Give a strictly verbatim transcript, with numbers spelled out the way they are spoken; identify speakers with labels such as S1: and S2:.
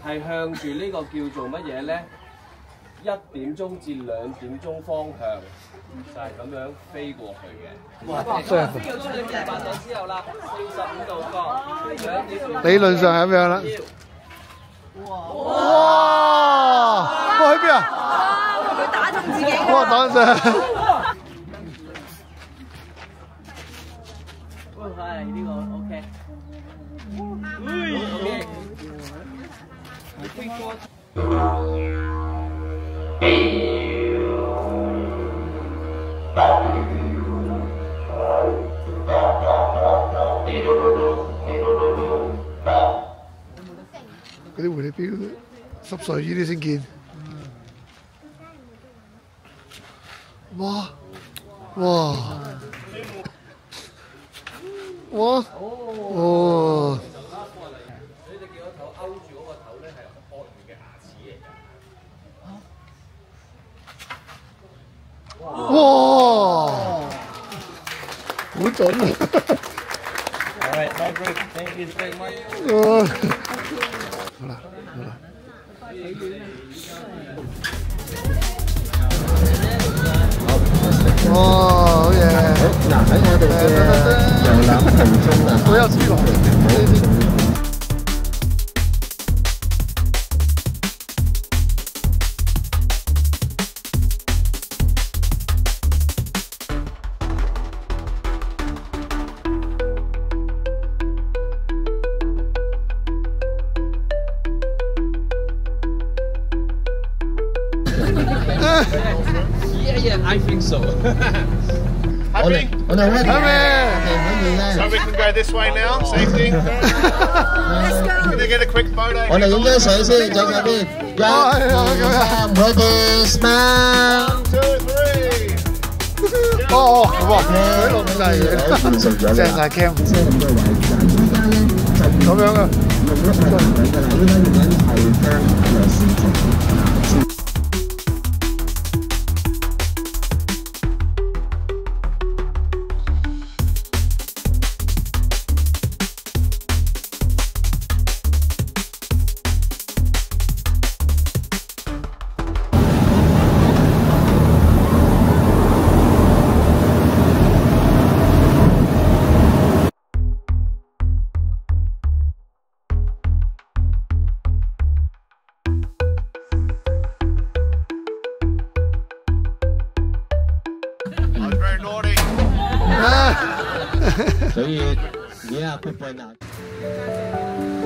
S1: 係向住呢個叫做乜嘢咧？一點鐘至兩點鐘方向，就係咁樣飛過去嘅。哇！飛到出咗二百度之後啦，四十五度角，兩點鐘。理論上係咁樣啦。哇！哇！去邊啊？佢打中自己。哇！打中。係呢個 OK。OK。嗰啲狐狸標濕碎呢啲先見。哇！哇！哇！哦！你哋見個頭勾住嗰個頭咧，係鱷魚嘅牙齒嚟㗎。哇！好準啊！ All right, no break. Thank you very much. 好啦，好啦。哇，好嘢！嗱，喺我哋嘅遊覽途中啊，好有思路。Yeah, yeah, I think so. Happy? On the way. Happy. So we can go this way now. Safety. Let's go. Can I get a quick photo? 我哋影張相先，再嗰邊。一、二、三 ，ready, smile. One, two, three. 哦，咁啊，佢錄晒嘢，正晒 cam。咁樣啊。 所以你啊，不分啊。